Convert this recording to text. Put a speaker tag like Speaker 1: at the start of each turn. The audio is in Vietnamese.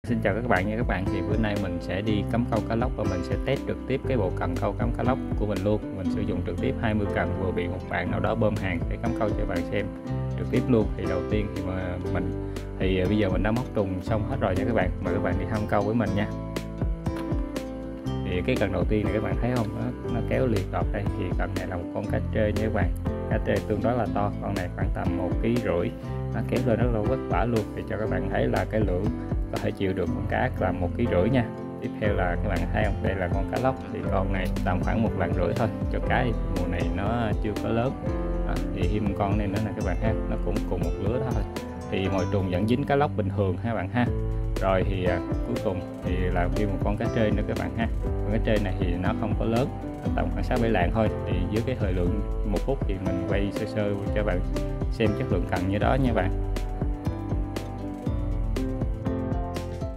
Speaker 1: Xin chào các bạn nha các bạn. Thì bữa nay mình sẽ đi cắm câu cá lóc và mình sẽ test trực tiếp cái bộ cần câu cắm cá lóc của mình luôn. Mình sử dụng trực tiếp 20 cần, vừa bị một bạn nào đó bơm hàng để cắm câu cho bạn xem trực tiếp luôn. Thì đầu tiên thì bây giờ mình đã móc trùng xong hết rồi nha các bạn. Mời các bạn đi thăm câu với mình nha. Thì cái cần đầu tiên này các bạn thấy không, nó kéo liệt đọt đây. Thì cần này là một con cá trê nha các bạn. Cá trê tương đối là to, con này khoảng tầm 1,5 kg. Nó kéo lên rất là vất vả luôn. Thì cho các bạn thấy là cái lượng có thể chịu được con cá là 1,5 kg nha. Tiếp theo là các bạn thấy không, đây là con cá lóc. Thì con này tầm khoảng 1,5 kg thôi. Cho cái mùa này nó chưa có lớn đó, thì thêm con này nữa nè các bạn ha, nó cũng cùng một lứa đó thôi. Thì mồi trùng vẫn dính cá lóc bình thường ha các bạn ha. Rồi thì cuối cùng thì là thêm một con cá trê nữa các bạn ha. Con cá trê này thì nó không có lớn, tầm khoảng 6-7 lạng thôi. Thì với cái thời lượng 1 phút thì mình quay sơ sơ cho bạn xem chất lượng cần như đó nha bạn.